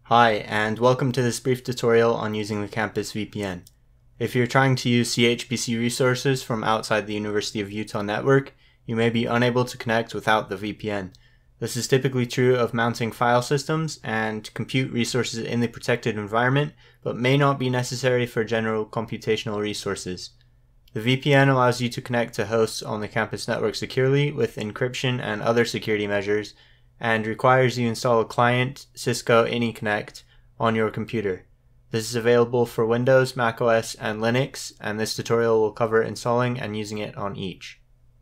Hi, and welcome to this brief tutorial on using the Campus VPN. If you're trying to use CHPC resources from outside the University of Utah network, you may be unable to connect without the VPN. This is typically true of mounting file systems and compute resources in the protected environment, but may not be necessary for general computational resources. The VPN allows you to connect to hosts on the campus network securely with encryption and other security measures, and requires you install a client Cisco AnyConnect on your computer. This is available for Windows, macOS, and Linux, and this tutorial will cover installing and using it on each.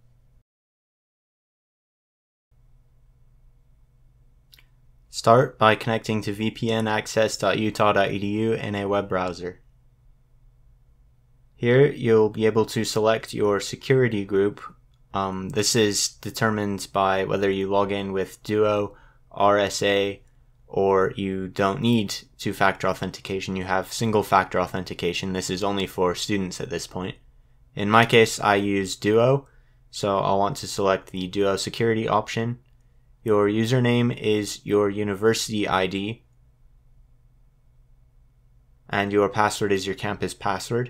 Start by connecting to vpnaccess.utah.edu in a web browser. Here you'll be able to select your security group. This is determined by whether you log in with Duo, RSA, or you don't need two-factor authentication. You have single-factor authentication. This is only for students at this point. In my case, I use Duo, so I'll want to select the Duo security option. Your username is your university ID, and your password is your campus password.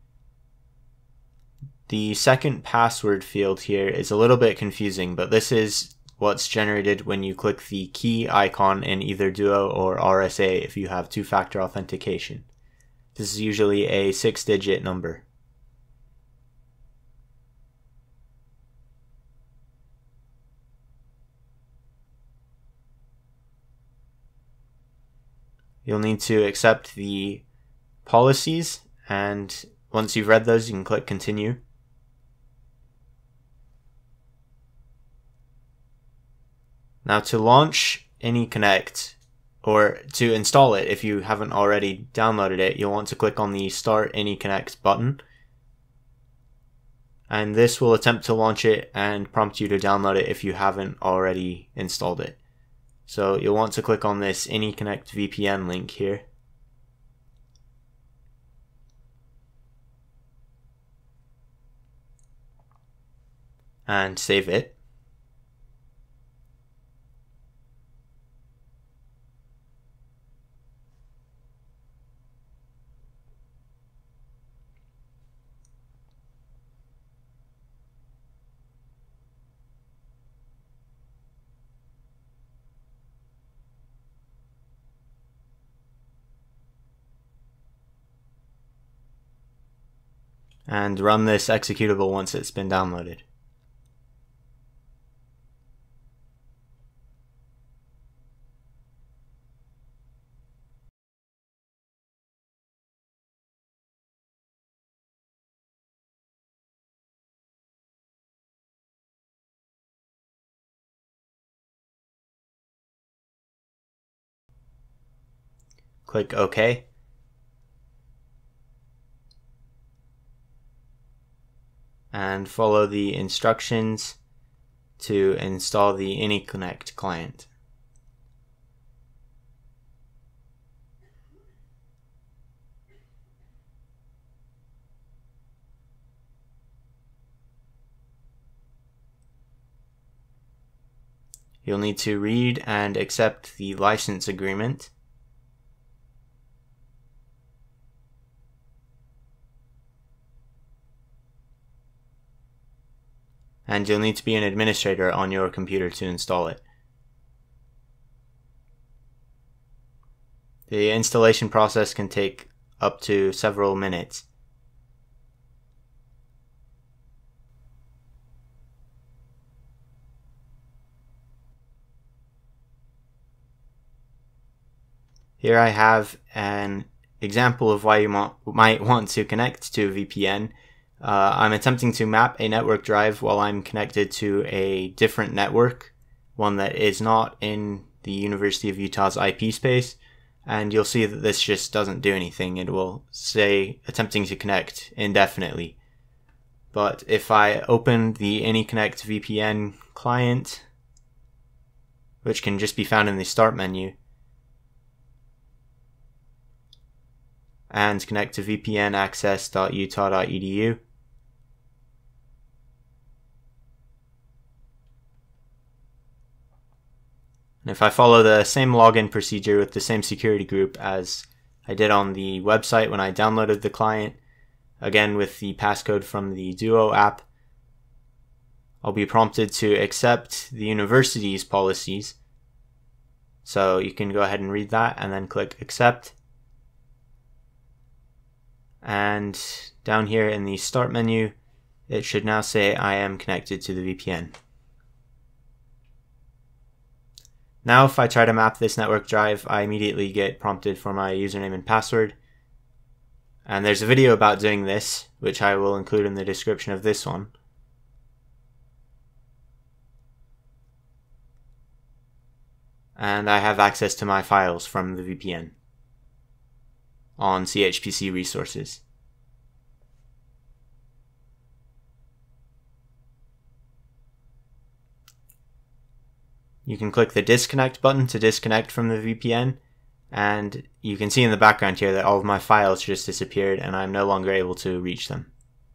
The second password field here is a little bit confusing, but this is what's generated when you click the key icon in either Duo or RSA if you have two-factor authentication. This is usually a 6-digit number. You'll need to accept the policies, and once you've read those, you can click Continue. Now to launch AnyConnect, or to install it if you haven't already downloaded it, you'll want to click on the Start AnyConnect button. And this will attempt to launch it and prompt you to download it if you haven't already installed it. So you'll want to click on this AnyConnect VPN link here. And save it. And run this executable once it's been downloaded. Click OK. And follow the instructions to install the AnyConnect client. You'll need to read and accept the license agreement. And you'll need to be an administrator on your computer to install it. The installation process can take up to several minutes. Here I have an example of why you might want to connect to a VPN. I'm attempting to map a network drive while I'm connected to a different network, one that is not in the University of Utah's IP space, and you'll see that this just doesn't do anything. It will say attempting to connect indefinitely. But if I open the AnyConnect VPN client, which can just be found in the Start menu, and connect to vpnaccess.utah.edu, And if I follow the same login procedure with the same security group as I did on the website when I downloaded the client, again with the passcode from the Duo app, I'll be prompted to accept the university's policies. So you can go ahead and read that and then click accept. And down here in the start menu, it should now say I am connected to the VPN. Now if I try to map this network drive, I immediately get prompted for my username and password. And there's a video about doing this, which I will include in the description of this one. And I have access to my files from the VPN on CHPC resources. You can click the disconnect button to disconnect from the VPN, and you can see in the background here that all of my files just disappeared and I'm no longer able to reach them.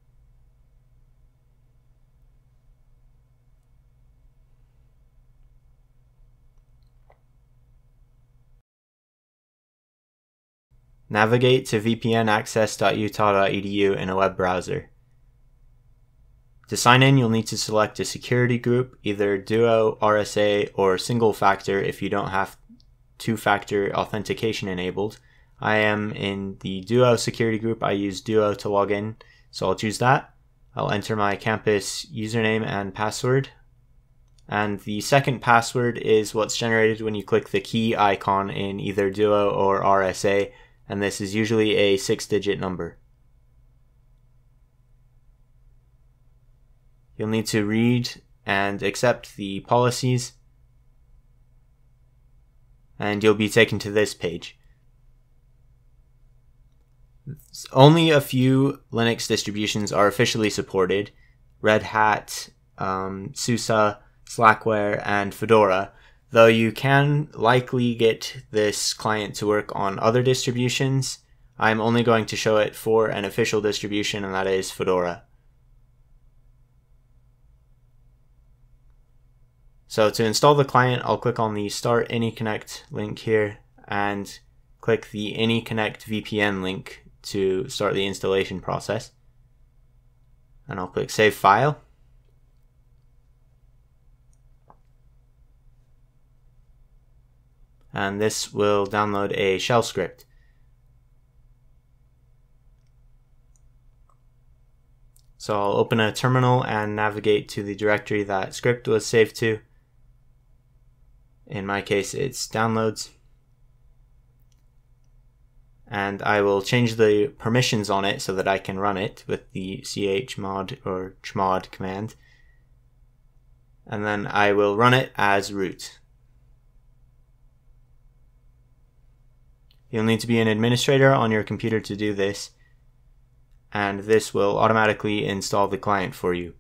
Navigate to vpnaccess.utah.edu in a web browser. To sign in, you'll need to select a security group, either Duo, RSA, or single factor if you don't have two-factor authentication enabled. I am in the Duo security group. I use Duo to log in, so I'll choose that. I'll enter my campus username and password. And the second password is what's generated when you click the key icon in either Duo or RSA, and this is usually a 6-digit number. You'll need to read and accept the policies, and you'll be taken to this page. Only a few Linux distributions are officially supported: Red Hat, SUSE, Slackware, and Fedora, though you can likely get this client to work on other distributions. I'm only going to show it for an official distribution, and that is Fedora. So to install the client, I'll click on the Start AnyConnect link here and click the AnyConnect VPN link to start the installation process. And I'll click Save File. And this will download a shell script. So I'll open a terminal and navigate to the directory that script was saved to. In my case, it's downloads. And I will change the permissions on it so that I can run it with the chmod or chmod command. And then I will run it as root. You'll need to be an administrator on your computer to do this, and this will automatically install the client for you.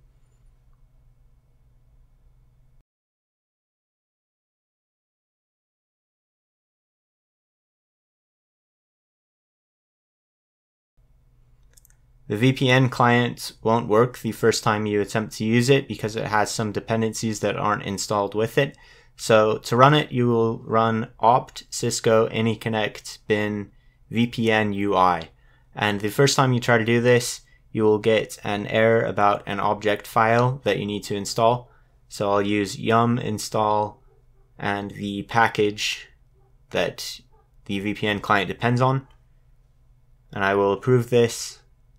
The VPN client won't work the first time you attempt to use it because it has some dependencies that aren't installed with it. So to run it, you will run opt cisco anyconnect bin vpn ui. And the first time you try to do this, you will get an error about an object file that you need to install. So I'll use yum install and the package that the VPN client depends on. And I will approve this.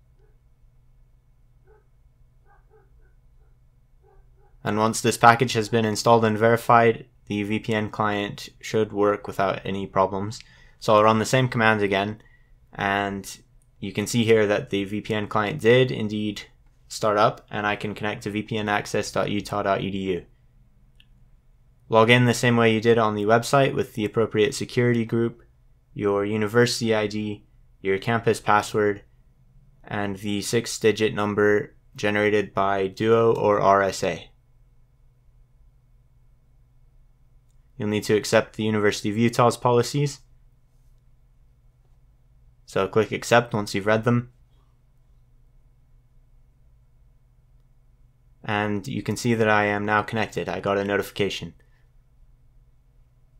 And once this package has been installed and verified, the VPN client should work without any problems. So I'll run the same command again, and you can see here that the VPN client did indeed start up, and I can connect to vpnaccess.utah.edu. Log in the same way you did on the website with the appropriate security group, your university ID, your campus password, and the 6-digit number generated by Duo or RSA. You'll need to accept the University of Utah's policies. So click accept once you've read them. And you can see that I am now connected. I got a notification.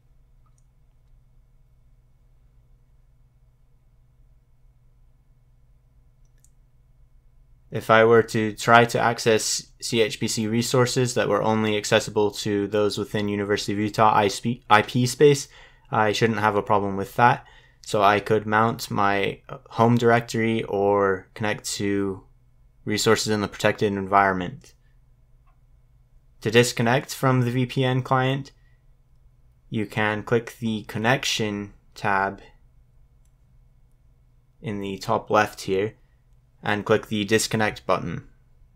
If I were to try to access CHPC resources that were only accessible to those within University of Utah IP space, I shouldn't have a problem with that. So I could mount my home directory or connect to resources in the protected environment. To disconnect from the VPN client, you can click the Connection tab in the top left here and click the Disconnect button.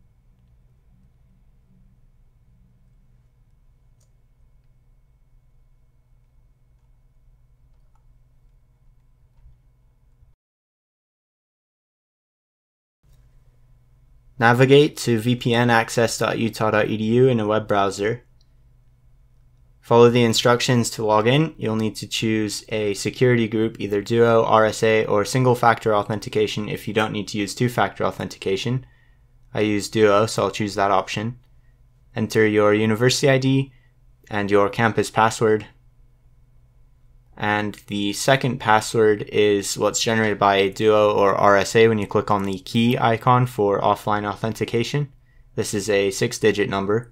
Navigate to vpnaccess.utah.edu in a web browser. Follow the instructions to log in. You'll need to choose a security group, either Duo, RSA, or single-factor authentication if you don't need to use two-factor authentication. I use Duo, so I'll choose that option. Enter your university ID and your campus password. And the second password is what's generated by a Duo or RSA when you click on the key icon for offline authentication. This is a 6-digit number.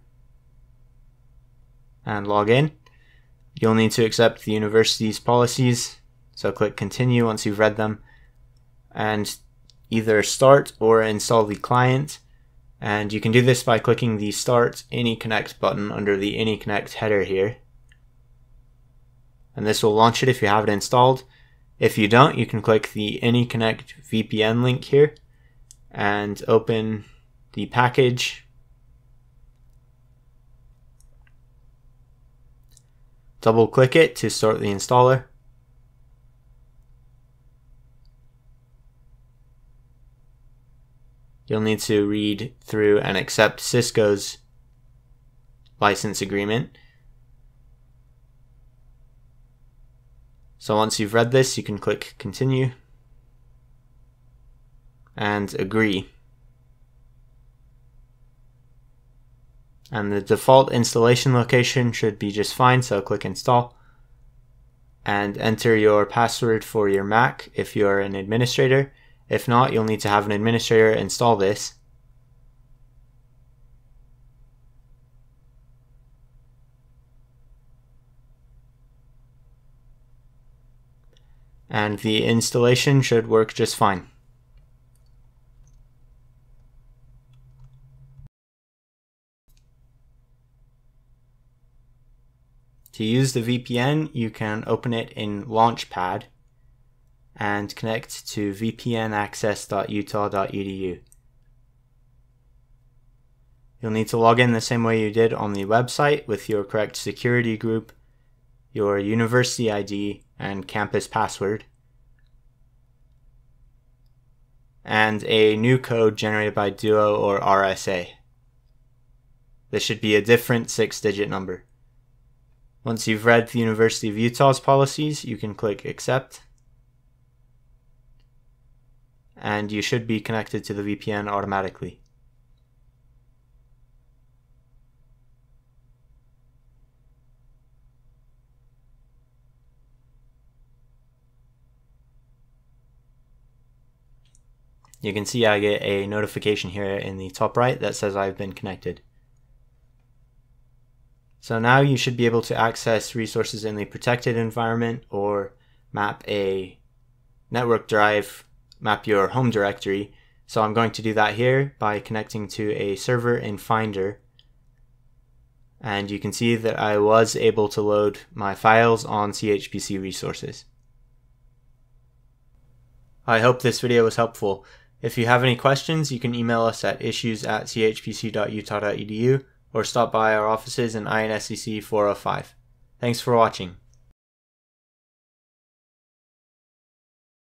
And log in. You'll need to accept the university's policies, so click continue once you've read them, and either start or install the client. And you can do this by clicking the Start AnyConnect button under the AnyConnect header here. And this will launch it if you have it installed. If you don't, you can click the AnyConnect VPN link here and open the package. Double click it to start the installer. You'll need to read through and accept Cisco's license agreement. So once you've read this, you can click continue and agree. And the default installation location should be just fine, so click install. And enter your password for your Mac if you're an administrator. If not, you'll need to have an administrator install this. And the installation should work just fine. To use the VPN, you can open it in Launchpad and connect to vpnaccess.utah.edu. You'll need to log in the same way you did on the website with your correct security group, your university ID, and campus password, and a new code generated by Duo or RSA. This should be a different 6-digit number. Once you've read the University of Utah's policies, you can click Accept, and you should be connected to the VPN automatically. You can see I get a notification here in the top right that says I've been connected. So now you should be able to access resources in the protected environment or map a network drive, map your home directory. So I'm going to do that here by connecting to a server in Finder. And you can see that I was able to load my files on CHPC resources. I hope this video was helpful. If you have any questions, you can email us at issues@chpc.utah.edu or stop by our offices in INSCC 405. Thanks for watching.